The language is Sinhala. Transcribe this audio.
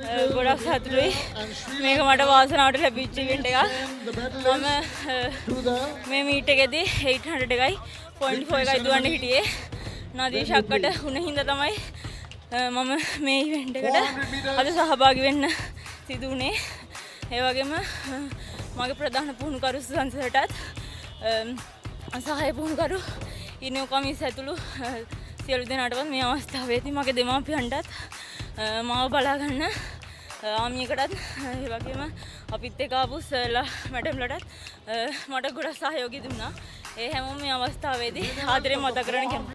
ගොඩක් සතුටුයි මේක මට වාසනාවට ලැබිච්ච ඉවෙන්ට් එකක්. මම මේ මීට් එකේදී 800 එකයි 0.4 එකයි දුවන්න හිටියේ. නදී ශක්කට උණ හින්දා තමයි මම මේ ඉවෙන්ට් එකට අද සහභාගී වෙන්න සිදු වුණේ. ඒ වගේම මගේ ප්‍රධාන පුහුණුකරු සංසදටත් සහාය පුහුණුකරු ඉනෝ කමිස් ඇතුළු සියලු දෙනාටවත් මේ අවස්ථාවේදී මගේ දෙමාපියන්ටත් මාව බලා ගන්න ආමියකටත් ඒ වගේම අපිත් එක්ක ආපු සර්ලා මැඩම්ලටත් මට ගොඩක් සහයෝගය දුන්නා. ඒ හැමෝම මේ අවස්ථාවේදී ආදරේ මතක් කරගෙන